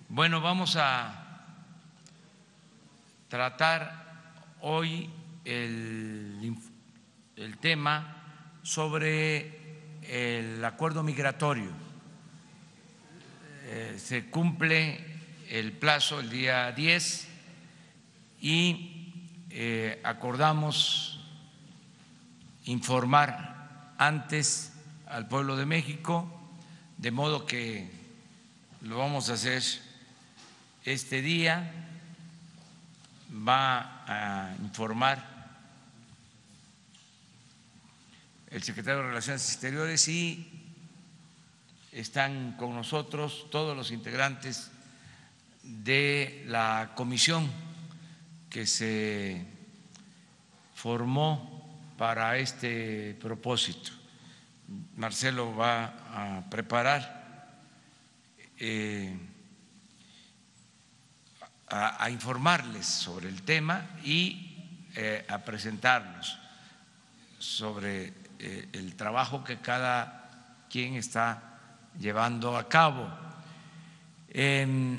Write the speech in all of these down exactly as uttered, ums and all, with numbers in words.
Bueno, vamos a tratar hoy el, el tema sobre el acuerdo migratorio. Eh, se cumple el plazo el día diez y eh, acordamos informar antes al pueblo de México, de modo que lo vamos a hacer este día. Va a informar el secretario de Relaciones Exteriores y están con nosotros todos los integrantes de la comisión que se formó para este propósito. Marcelo va a preparar eh, a, a informarles sobre el tema y eh, a presentarnos sobre eh, el trabajo que cada quien está llevando a cabo. Eh,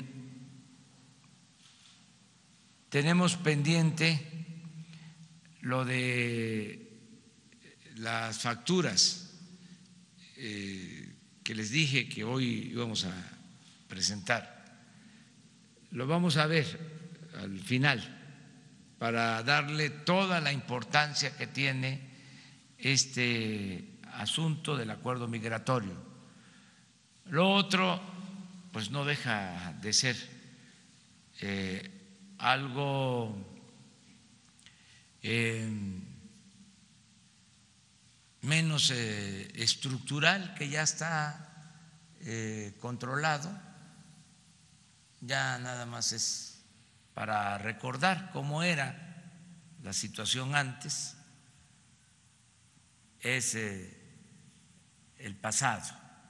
tenemos pendiente lo de las facturas eh, que les dije que hoy íbamos a presentar. Lo vamos a ver al final para darle toda la importancia que tiene este asunto del acuerdo migratorio. Lo otro, pues no deja de ser eh, algo eh, menos eh, estructural, que ya está eh, controlado. Ya nada más es para recordar cómo era la situación antes, es eh, el pasado,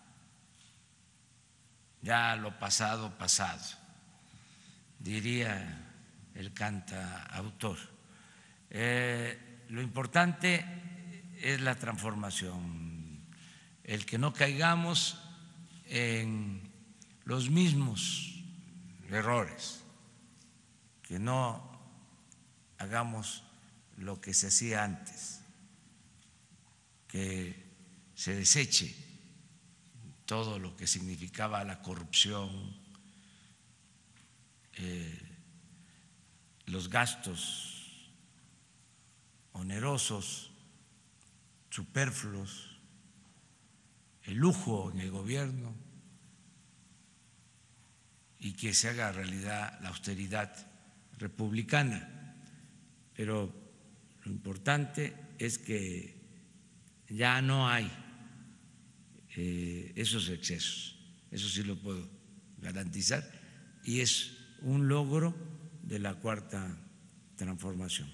ya lo pasado, pasado, diría el cantautor. Eh, lo importante es la transformación, el que no caigamos en los mismos errores, que no hagamos lo que se hacía antes, que se deseche todo lo que significaba la corrupción, eh, los gastos onerosos, superfluos, el lujo en el gobierno, y que se haga realidad la austeridad republicana. Pero lo importante es que ya no hay eh, esos excesos, eso sí lo puedo garantizar, y es un logro de la cuarta transformación.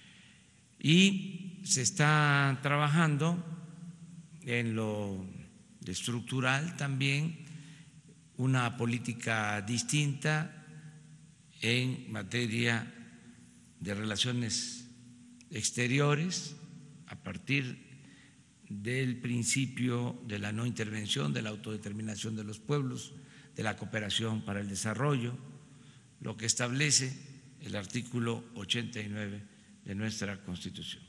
Y se está trabajando en lo estructural también, una política distinta en materia de relaciones exteriores a partir del principio de la no intervención, de la autodeterminación de los pueblos, de la cooperación para el desarrollo, lo que establece el artículo ochenta y nueve de nuestra Constitución.